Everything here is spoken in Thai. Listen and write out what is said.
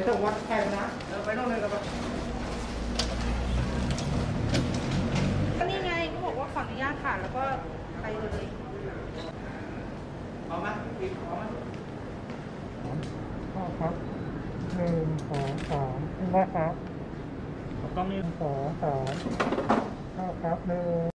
ส่งวัดแทนนะไปโน่นเลยครับก็นี่ไงเขาบอกว่าขออนุญาตค่ะแล้วก็ไปเลยเอาไหมอีกเอาไหมครับ1 2 3ได้ครับต้อง1 2 3ครับ1